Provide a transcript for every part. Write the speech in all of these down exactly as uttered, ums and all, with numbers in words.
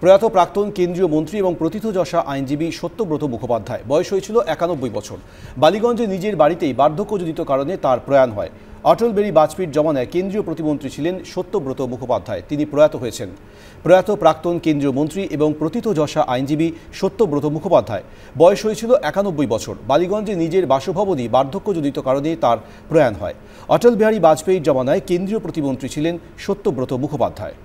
প্রয়াত প্রাক্তন কেন্দ্রীয় মন্ত্রী এবং প্রথিতযশা আইনজীবী সত্যব্রত মুখোপাধ্যায়। বয়স হয়েছিল একানব্বই বছর। বালিগঞ্জে নিজের বাড়িতেই বার্ধক্যজনিত কারণে তার প্রয়াণ হয়। অটল বিহারী বাজপেয়ীর জমানায় কেন্দ্রীয় প্রতিমন্ত্রী ছিলেন সত্যব্রত মুখোপাধ্যায়। তিনি প্রয়াত হয়েছেন। প্রয়াত প্রাক্তন কেন্দ্রীয় মন্ত্রী এবং প্রথিতযশা আইনজীবী সত্যব্রত মুখোপাধ্যায়। বয়স হয়েছিল একানব্বই বছর। বালিগঞ্জে নিজের বাসভবনই বার্ধক্যজনিত কারণে তার প্রয়াণ হয়। অটল বিহারী বাজপেয়ীর জমানায় কেন্দ্রীয় প্রতিমন্ত্রী ছিলেন সত্যব্রত মুখোপাধ্যায়।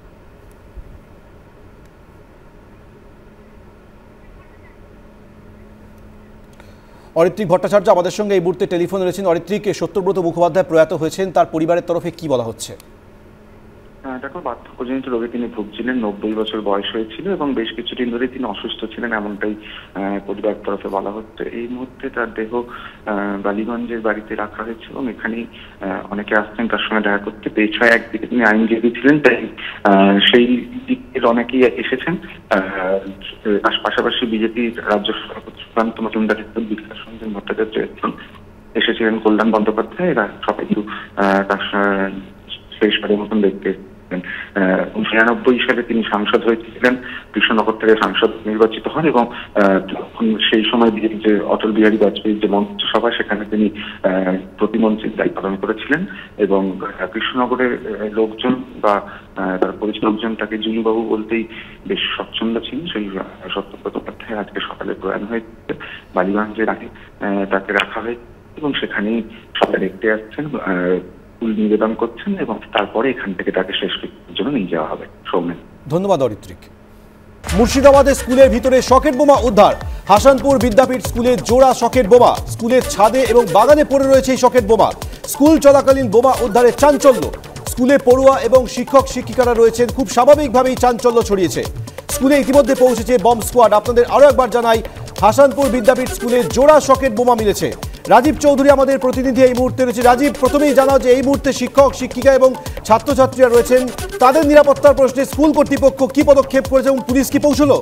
অরিত্রিক ভট্টাচার্য আমাদের সঙ্গে এই মুহূর্তে টেলিফোনে রয়েছেন। অরিত্রিক, সত্যব্রত মুখোপাধ্যায় প্রয়াত হয়েছেন, তার পরিবারের তরফে কি বলা হচ্ছে? দেখো, বার্ধক্যজনিত রোগে তিনি ভুগছিলেন। নব্বই বছর বয়স হয়েছিল এবং বেশ কিছুদিন ধরে তিনি অসুস্থ ছিলেন, এমনটাই পরিবার তরফে বলা হচ্ছে। এই মুহূর্তে তার দেহ বালিগঞ্জের বাড়িতে রাখা হয়েছে এবং এখানেই অনেকে আসছেন তার সঙ্গে দেখা করতে। পেছায় একদিকে তিনি আইনজীবী ছিলেন, তাই সেই দিকের অনেকেই এসেছেন। পাশাপাশি বিজেপির রাজ্য সুকান্ত মজুমদার, বিকাশ রঞ্জন ভট্টাচার্য এসেছিলেন, কল্যাণ বন্দ্যোপাধ্যায়, এরা সবাই তার শেষবারের মতন দেখতে। ছিয়ানব্বই সালে তিনি সাংসদ হয়েছিলেন, কৃষ্ণনগর থেকে সাংসদ নির্বাচিত হন এবং তখন সেই সময় যে অটল বিহারী বাজপেয়ীর যে মন্ত্রিসভা, সেখানে তিনি প্রতিমন্ত্রীর দায়িত্ব পালন করেছিলেন এবং কৃষ্ণনগরের লোকজন বা তার পরিচিত লোকজন তাকে জুনুবাবু বলতেই বেশ স্বচ্ছন্দ ছিলেন। সেই সত্যব্রত মুখোপাধ্যায় আজকে সকালে প্রয়াণ হয়েছে। বালিগঞ্জের আগে তাকে রাখা হয়েছে এবং সেখানেই সবাই দেখতে আসছেন, নিবেদন করছেন এবং তারপরে এখান থেকে তাকে শেষ কৃত্যের জন্য নিয়ে যাওয়া হবে। সৌমেন, ধন্যবাদ। অরিত্রিক। মুর্শিদাবাদের স্কুলের ভিতরে সকেট বোমা উদ্ধার। হাসানপুর বিদ্যাপীঠ স্কুলে জোড়া সকেট বোমা। স্কুলের ছাদে এবং বাগানে পড়ে রয়েছে এই সকেট বোমা। স্কুল চলাকালীন বোমা উদ্ধারে চাঞ্চল্য। স্কুলে পড়ুয়া এবং শিক্ষক শিক্ষিকারা রয়েছেন। খুব স্বাভাবিকভাবেই চাঞ্চল্য ছড়িয়েছে। স্কুলে ইতিমধ্যে পৌঁছেছে বম্ব স্কোয়াড। আপনাদের আরো একবার জানাই, হাসানপুর বিদ্যাপীঠ স্কুলে জোড়া সকেট বোমা মিলেছে। রাজীব চৌধুরী আমাদের প্রতিনিধি এই মুহূর্তে রয়েছে। রাজীব, প্রথমেই জানাও যে এই মুহূর্তে শিক্ষক শিক্ষিকা এবং ছাত্রছাত্রীরা রয়েছেন, তাদের নিরাপত্তার প্রশ্নে স্কুল কর্তৃপক্ষ কি পদক্ষেপ করেছে এবং পুলিশ কি পৌঁছলো?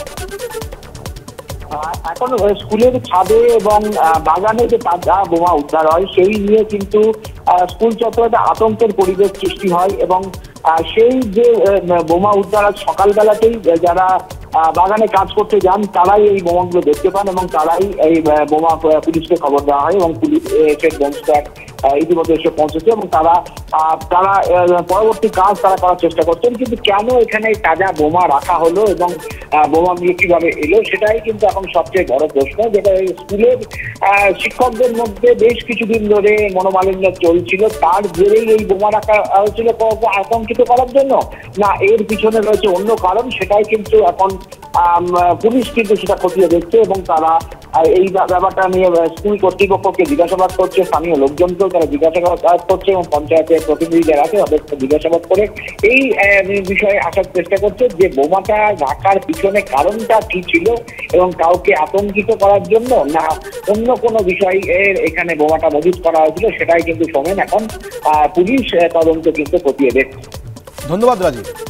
এখন স্কুলের ছাদে এবং বাগানে যে তাজা বোমা উদ্ধার হয় সেই নিয়ে কিন্তু স্কুল চত্বরে আতঙ্কের পরিবেশ সৃষ্টি হয় এবং সেই যে বোমা উদ্ধার সকালবেলাতেই যারা বাগানে কাজ করতে যান তারাই এই বোমাগুলো দেখতে পান এবং তারাই এই বোমা পুলিশকে খবর দেওয়া হয় এবং পুলিশ এসে বম্ব স্কোয়াড ইতিমধ্যে এসে পৌঁছেছে এবং তারা তারা পরবর্তী কাজ তারা করার চেষ্টা করছেন। কিন্তু কেন এখানে তাজা বোমা রাখা হলো এবং বোমা নিয়ে কিভাবে এলো, সেটাই কিন্তু এখন সবচেয়ে বড় প্রশ্ন। যেটা স্কুলের শিক্ষকদের মধ্যে বেশ কিছুদিন ধরে মনোমালিন্য চলছিল, তার জেরেই এই বোমা রাখা হয়েছিল আতঙ্কিত করার জন্য, না এর পিছনে রয়েছে অন্য কারণ, সেটাই কিন্তু এখন পুলিশ কিন্তু সেটা খতিয়ে দেখছে এবং তারা এই ব্যাপারটা নিয়ে স্কুল কর্তৃপক্ষকে জিজ্ঞাসাবাদ করছে। স্থানীয় লোকজনকেও তারা জিজ্ঞাসাবাদ করছে এবং পঞ্চায়েতের প্রতিনিধি যারা আছে তাদেরকে জিজ্ঞাসাবাদ করে এই বিষয়ে আসার চেষ্টা করছে যে বোমাটা রাখার পিছনে কারণটা কি ছিল এবং কাউকে আতঙ্কিত করার জন্য না অন্য কোনো বিষয় এর এখানে বোমাটা মজুত করা হয়েছিল, সেটাই কিন্তু শোনেন এখন পুলিশ তদন্ত কিন্তু খতিয়ে দেখছে। ধন্যবাদ রাজীব।